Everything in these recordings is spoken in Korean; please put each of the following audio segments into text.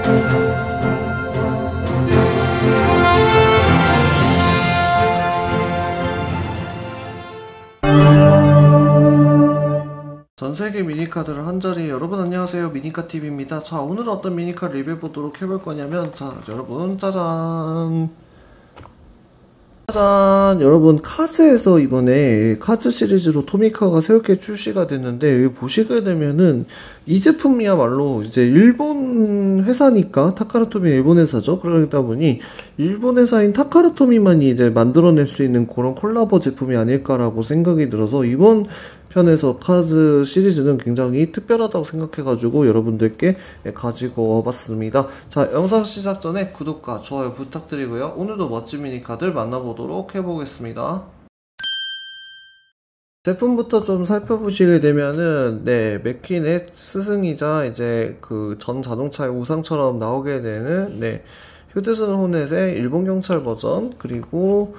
전세계 미니카들을 한자리. 여러분 안녕하세요, 미니카TV입니다. 자, 오늘은 어떤 미니카 리뷰해보도록 해볼 거냐면, 자 여러분 짜잔 짜잔, 여러분 카즈에서 이번에 카즈 시리즈로 토미카가 새롭게 출시가 됐는데, 여기 보시게 되면은 이 제품이야말로 이제 일본 회사니까, 타카라토미 일본 회사죠. 그러다 보니 일본 회사인 타카라토미만이 이제 만들어낼 수 있는 그런 콜라보 제품이 아닐까라고 생각이 들어서, 이번 편에서 카즈 시리즈는 굉장히 특별하다고 생각해가지고 여러분들께 가지고 와봤습니다. 자, 영상 시작 전에 구독과 좋아요 부탁드리고요. 오늘도 멋진 미니카들 만나보도록 해보겠습니다. 제품부터 좀 살펴보시게 되면은, 맥퀸의 스승이자 이제 그 전 자동차의 우상처럼 나오게 되는, 휴드슨 호넷의 일본 경찰 버전, 그리고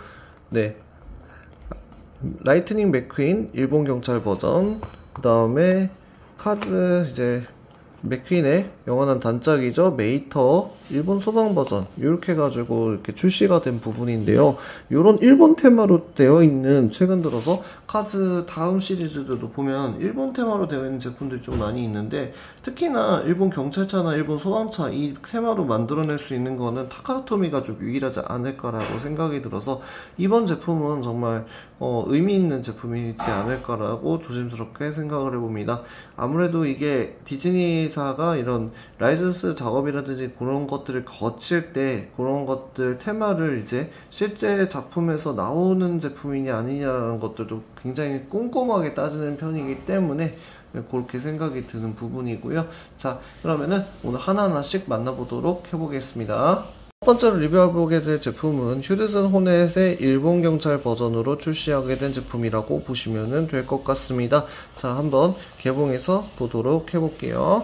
라이트닝 맥퀸 일본 경찰 버전, 그 다음에 카즈 이제 맥퀸의 영원한 단짝이죠, 메이터 일본 소방 버전, 이렇게 해가지고 이렇게 출시가 된 부분인데요. 요런 일본 테마로 되어 있는, 최근 들어서 카즈 다음 시리즈들도 보면 일본 테마로 되어 있는 제품들이 좀 많이 있는데, 특히나 일본 경찰차나 일본 소방차 이 테마로 만들어낼 수 있는 거는 타카라토미가 좀 유일하지 않을까라고 생각이 들어서, 이번 제품은 정말 의미 있는 제품이지 않을까라고 조심스럽게 생각을 해봅니다. 아무래도 이게 디즈니사가 이런 라이선스 작업이라든지 그런 것들을 거칠 때, 그런 것들 테마를 이제 실제 작품에서 나오는 제품이냐 아니냐라는 것들도 굉장히 꼼꼼하게 따지는 편이기 때문에 그렇게 생각이 드는 부분이고요. 자, 그러면은 오늘 하나하나씩 만나보도록 해보겠습니다. 첫 번째로 리뷰해보게 될 제품은 휴드슨 호넷의 일본 경찰 버전으로 출시하게 된 제품이라고 보시면 될 것 같습니다. 자, 한번 개봉해서 보도록 해볼게요.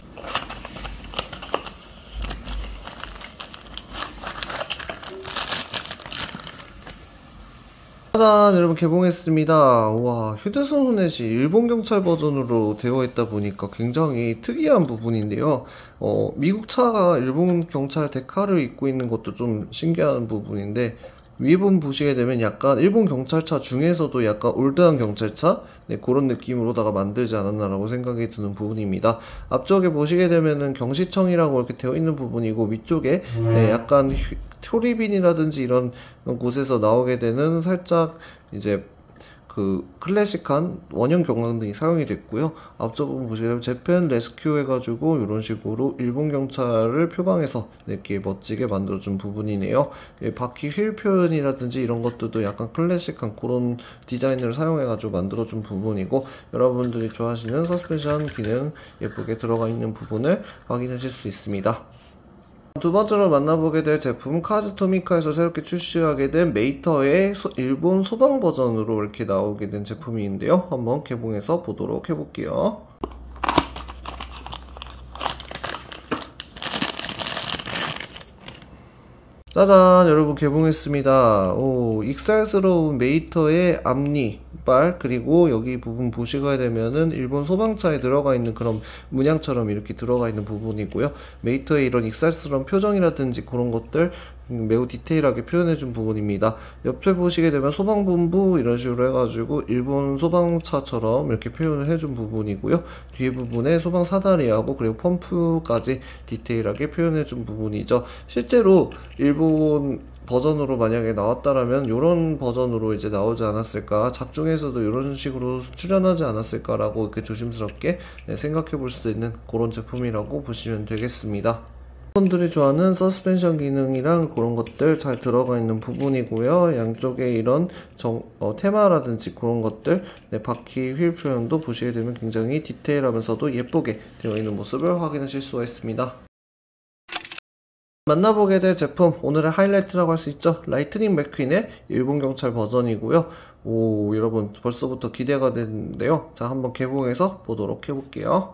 짜잔, 여러분 개봉했습니다. 와, 휴드슨 호넷이 일본 경찰 버전으로 되어 있다 보니까 굉장히 특이한 부분인데요. 미국 차가 일본 경찰 데카를 입고 있는 것도 좀 신기한 부분인데, 위에 부분 보시게 되면 약간 일본 경찰차 중에서도 약간 올드한 경찰차? 그런 느낌으로다가 만들지 않았나라고 생각이 드는 부분입니다. 앞쪽에 보시게 되면은 경시청이라고 이렇게 되어 있는 부분이고, 위쪽에 약간 트리빈이라든지 이런 곳에서 나오게 되는 살짝 이제 그 클래식한 원형 경광등이 사용이 됐고요. 앞쪽 부분 보시게 되면 재팬 레스큐 해가지고 이런 식으로 일본 경찰을 표방해서 이렇게 멋지게 만들어준 부분이네요. 바퀴 휠 표현이라든지 이런 것들도 약간 클래식한 그런 디자인을 사용해가지고 만들어준 부분이고, 여러분들이 좋아하시는 서스펜션 기능 예쁘게 들어가 있는 부분을 확인하실 수 있습니다. 두 번째로 만나보게 될 제품은 카즈 토미카에서 새롭게 출시하게 된 메이터의 일본 소방 버전으로 이렇게 나오게 된 제품인데요. 한번 개봉해서 보도록 해볼게요. 짜잔, 여러분 개봉했습니다. 오, 익살스러운 메이터의 앞니빨, 그리고 여기 부분 보시게 되면은 일본 소방차에 들어가 있는 그런 문양처럼 이렇게 들어가 있는 부분이고요. 메이터의 이런 익살스러운 표정이라든지 그런 것들 매우 디테일하게 표현해준 부분입니다. 옆에 보시게 되면 소방본부 이런 식으로 해가지고 일본 소방차처럼 이렇게 표현을 해준 부분이고요. 뒤에 부분에 소방 사다리하고 그리고 펌프까지 디테일하게 표현해준 부분이죠. 실제로 일본 버전으로 만약에 나왔다라면 이런 버전으로 이제 나오지 않았을까, 작중에서도 이런 식으로 출연하지 않았을까라고 이렇게 조심스럽게 생각해 볼 수 있는 그런 제품이라고 보시면 되겠습니다. 분들이 좋아하는 서스펜션 기능이랑 그런 것들 잘 들어가 있는 부분이고요. 양쪽에 이런 테마라든지 그런 것들, 바퀴 휠 표현도 보시게 되면 굉장히 디테일하면서도 예쁘게 되어 있는 모습을 확인하실 수가 있습니다. 만나보게 될 제품, 오늘의 하이라이트라고 할 수 있죠. 라이트닝 맥퀸의 일본 경찰 버전이고요. 오, 여러분 벌써부터 기대가 되는데요. 자, 한번 개봉해서 보도록 해볼게요.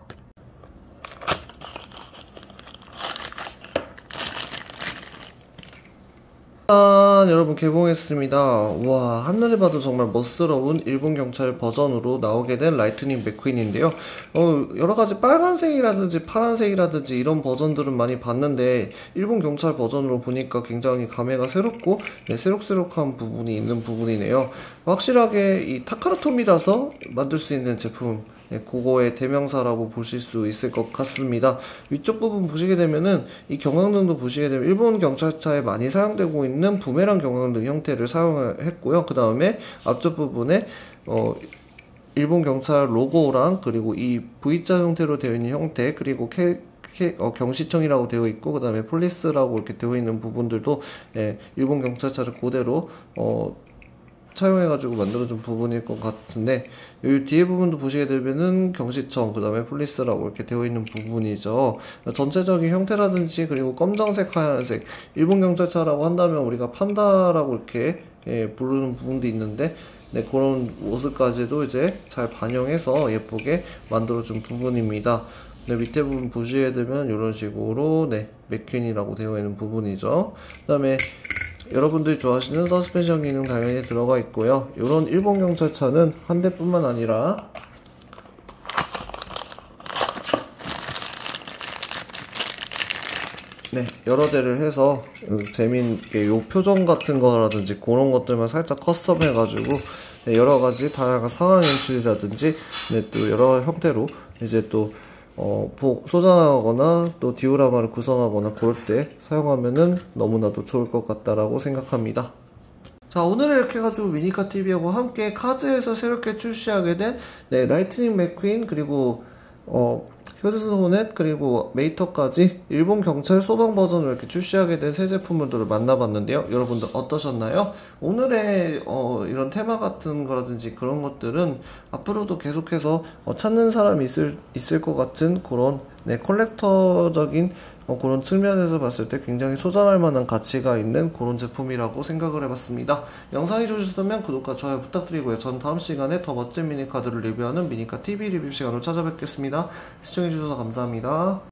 짜잔, 여러분 개봉했습니다. 와, 한눈에 봐도 정말 멋스러운 일본 경찰 버전으로 나오게 된 라이트닝 맥퀸인데요. 여러가지 빨간색이라든지 파란색이라든지 이런 버전들은 많이 봤는데 일본 경찰 버전으로 보니까 굉장히 감회가 새롭고 새록새록한 부분이 있는 부분이네요. 확실하게 이 타카라토미라서 만들 수 있는 제품, 그거의 대명사라고 보실 수 있을 것 같습니다. 위쪽 부분 보시게 되면은 이 경광등도 보시게 되면 일본 경찰차에 많이 사용되고 있는 부메랑 경광등 형태를 사용했고요. 그 다음에 앞쪽 부분에 일본 경찰 로고랑 그리고 이 V자 형태로 되어 있는 형태, 그리고 경시청이라고 되어 있고, 그 다음에 폴리스라고 이렇게 되어 있는 부분들도 일본 경찰차를 그대로 차용해가지고 만들어준 부분일 것 같은데, 이 뒤에 부분도 보시게 되면은 경시청, 그 다음에 폴리스라고 이렇게 되어 있는 부분이죠. 전체적인 형태라든지, 그리고 검정색, 하얀색, 일본 경찰차라고 한다면 우리가 판다라고 이렇게 부르는 부분도 있는데, 그런 모습까지도 이제 잘 반영해서 예쁘게 만들어준 부분입니다. 밑에 부분 보시게 되면 이런 식으로 맥퀸이라고 되어 있는 부분이죠. 그 다음에 여러분들이 좋아하시는 서스펜션 기능 당연히 들어가 있고요. 이런 일본 경찰차는 한 대뿐만 아니라 여러 대를 해서 재미있게 요 표정 같은 거라든지 그런 것들만 살짝 커스텀 해가지고 여러가지 다양한 상황 연출이라든지 또 여러 형태로 이제 또 소장하거나 또 디오라마를 구성하거나 그럴 때 사용하면은 너무나도 좋을 것 같다라고 생각합니다. 자, 오늘은 이렇게 해가지고 미니카TV하고 함께 카즈에서 새롭게 출시하게 된 라이트닝 맥퀸, 그리고 휴드슨 호넷, 그리고 메이터까지 일본 경찰 소방 버전으로 이렇게 출시하게 된 새 제품들을 만나봤는데요. 여러분들 어떠셨나요? 오늘의 이런 테마 같은 거라든지 그런 것들은 앞으로도 계속해서 찾는 사람이 있을 것 같은 그런 컬렉터적인 그런 측면에서 봤을 때 굉장히 소장할 만한 가치가 있는 그런 제품이라고 생각을 해봤습니다. 영상이 좋으셨다면 구독과 좋아요 부탁드리고요. 전 다음 시간에 더 멋진 미니카드를 리뷰하는 미니카TV 리뷰 시간으로 찾아뵙겠습니다. 시청해주셔서 감사합니다.